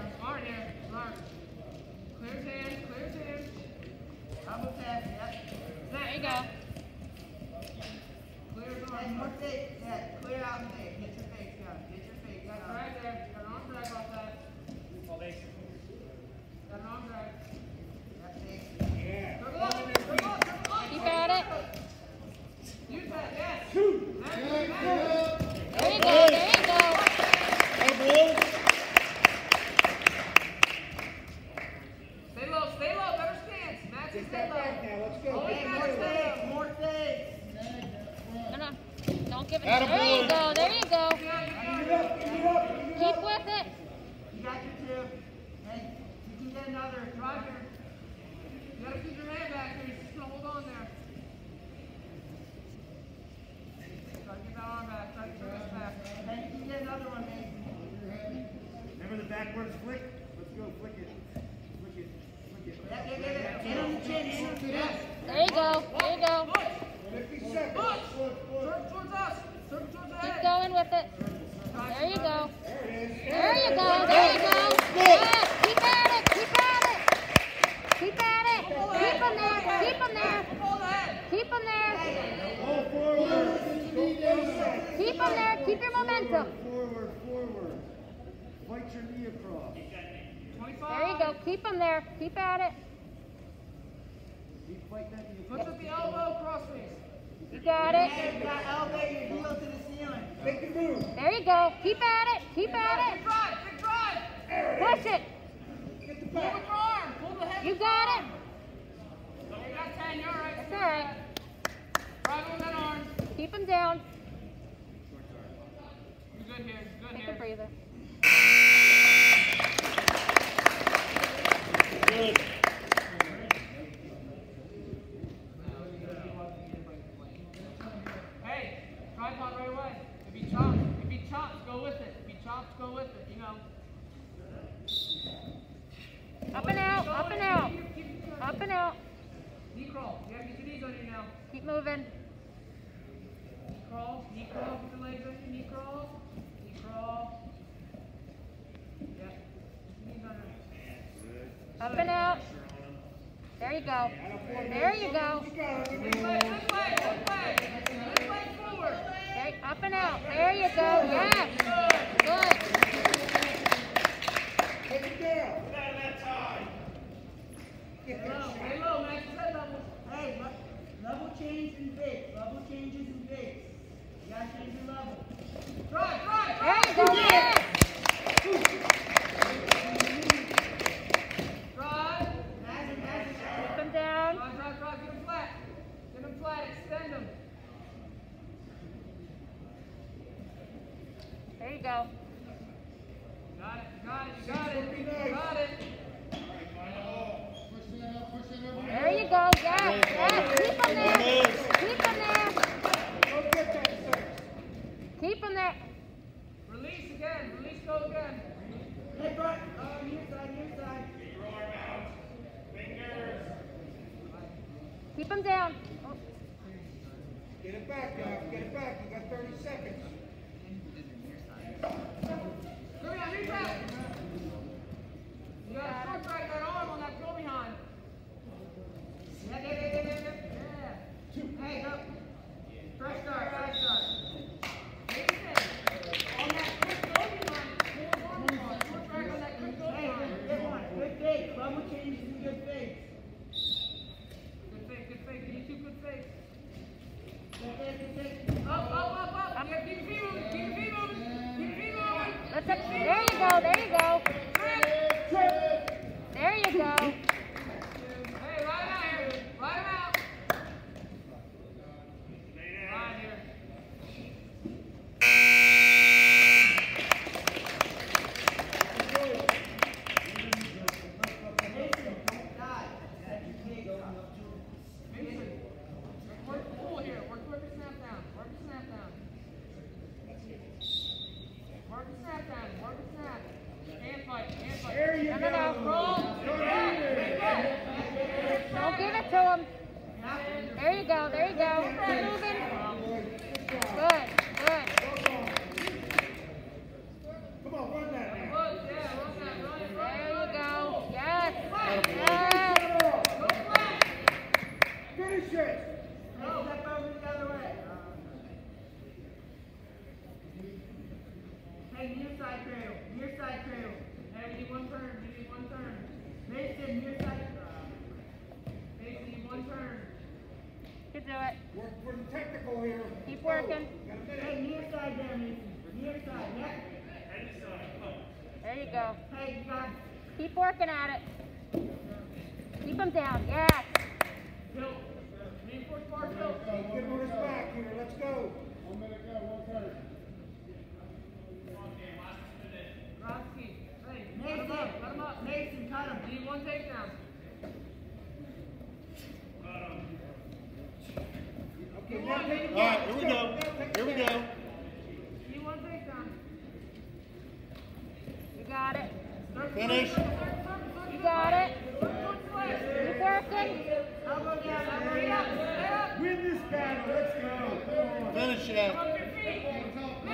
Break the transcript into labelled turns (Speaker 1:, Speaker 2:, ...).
Speaker 1: Smart here. Smart. Clear his hands. Clear his hands. Double tap. Yep.
Speaker 2: There you go.
Speaker 1: Clear his arms. More face. Yeah. Clear out and face. Get your face down. Get your face down. Right there. Got an arm drag off that. Got an arm drag. Yep. Face. Yeah. Circle up. Circle up. Circle up.
Speaker 2: Keep at it.
Speaker 1: Use that. Yes.
Speaker 2: There you go. There you go.
Speaker 1: Stay low. Stay low. Better stance. Maxie, stay low.
Speaker 3: Now, let's go.
Speaker 1: Always more face. More face.
Speaker 2: No. Don't give it. There you go. There you go. Keep with it.
Speaker 1: You got your two. Hey, you can get another. Roger. You gotta keep your man back here. He's just gonna hold on there. Try to get that arm back. Try to get your wrist back. Hey, you can get another one, man.
Speaker 3: Remember the backwards flick? Let's go, flick it. Flick it. Flick it.
Speaker 1: Yeah. Get on the chin. Yes.
Speaker 2: There you go. There you go.
Speaker 3: 50 seconds.
Speaker 1: Push. Circle towards us. Circle towards the
Speaker 2: Keep
Speaker 1: head.
Speaker 2: going with it. There you go.
Speaker 3: There it is.
Speaker 2: There you go. There you go. Yes. Keep at it. Keep at it. Keep at it. Keep them there. Keep them there.
Speaker 1: Hold the head.
Speaker 2: Keep them there.
Speaker 3: Go forward.
Speaker 2: Keep them there. Keep your momentum.
Speaker 3: Forward. Fight your knee across.
Speaker 1: 25.
Speaker 2: There you go. Keep them there. Keep at it.
Speaker 3: Keep fighting that knee
Speaker 1: Push
Speaker 3: across.
Speaker 1: with the elbow crossface.
Speaker 2: You got it.
Speaker 1: Hey, you got elevate your heel to the ceiling.
Speaker 3: Make the move.
Speaker 2: There you go. Keep at it. Keep at
Speaker 1: Big
Speaker 2: it.
Speaker 1: drive. Big drive.
Speaker 2: Push it.
Speaker 3: Get the
Speaker 1: Pull
Speaker 3: back.
Speaker 1: with your arm. Pull the head.
Speaker 2: You got it.
Speaker 1: You got 10. You're all right.
Speaker 2: That's all right.
Speaker 1: Drive on that arm.
Speaker 2: Keep them down.
Speaker 1: You're good here. You're good
Speaker 2: Take a
Speaker 1: here.
Speaker 2: breather.
Speaker 3: Good.
Speaker 1: Hey, tripod right away. If he chops, go with it. If he chops, go with it. You know.
Speaker 2: Up and out. Up and out. Up and out.
Speaker 1: Knee crawl. You gotta get your knees on you now.
Speaker 2: Keep moving.
Speaker 1: Knee crawl. Knee crawl. Put your legs under. Knee crawl. Knee crawl. Yep. Knees under.
Speaker 2: Up and out. There you go. There you go.
Speaker 1: This way. This way. This way. This way forward.
Speaker 2: There, up and out. There you go. Yes. Good.
Speaker 3: Take it down.
Speaker 1: Stay low, Max. Head level. Hey, level change in base. Level changes in base. You gotta change your level. Drive.
Speaker 2: There you go. Yes.
Speaker 1: Drive.
Speaker 2: Keep them down.
Speaker 1: Drive. Get them flat. Get them flat. Extend them.
Speaker 2: There you go.
Speaker 1: Got it.
Speaker 2: There you go. Yes. Yes. Keep them there. Keep them there.
Speaker 3: Don't get that first.
Speaker 2: Keep them there.
Speaker 1: Release again. Release, go again. Hey, Brett. Near side.
Speaker 2: Keep them down. Oh,
Speaker 3: Get it back, guys. Get it back. You got 30 seconds.
Speaker 1: Hurry on, reach out. You gotta short track that arm on that go behind. Yeah. Hey, go. Fresh start. Hey, on that quick go behind, pull his arm across. Short track on that quick go behind. Good one. Good fake. Level change is a good fake. Good fake. Give you two good fakes. Good fake. Up. Yeah, keep your feet moving.
Speaker 2: let's up. There you go. There you go. There you go.
Speaker 1: Hey, ride him out here. Ride him out. Ride here. Mason, work the pull here. Work your snap down. Work the snap down. Hand fight.
Speaker 3: There you
Speaker 2: No.
Speaker 3: go.
Speaker 1: Roll.
Speaker 2: Don't give it to him. There you go. There you go. Keep moving. Good.
Speaker 3: Come on, run that now.
Speaker 1: Run that. near side.
Speaker 4: Mason, one turn.
Speaker 2: You can do it.
Speaker 3: We're technical here.
Speaker 2: Keep working.
Speaker 1: Hey, near side there, Mason. Near side, yeah?
Speaker 2: There you go.
Speaker 1: Hey, you got
Speaker 2: Keep working at it. Keep them down. Yes.
Speaker 4: Go. Reinforce bar, go.
Speaker 3: Get on his back here. Let's go.
Speaker 4: Grotsky. Hey,
Speaker 1: Mason.
Speaker 4: let him up.
Speaker 1: Mason, cut him.
Speaker 4: Need one takedown.
Speaker 3: Okay, now take it
Speaker 5: All right,
Speaker 3: back.
Speaker 5: here we
Speaker 3: Let's
Speaker 5: go.
Speaker 3: Now take
Speaker 5: Here we
Speaker 3: it
Speaker 5: go.
Speaker 3: back.
Speaker 4: Need one takedown.
Speaker 2: You got it.
Speaker 5: Finish.
Speaker 2: You got it. Keep working.
Speaker 1: Elbow down, elbow
Speaker 4: Straight up,
Speaker 1: down.
Speaker 4: straight up.
Speaker 3: Win this battle. Let's go. Come on.
Speaker 5: Finish it.
Speaker 4: Up your feet.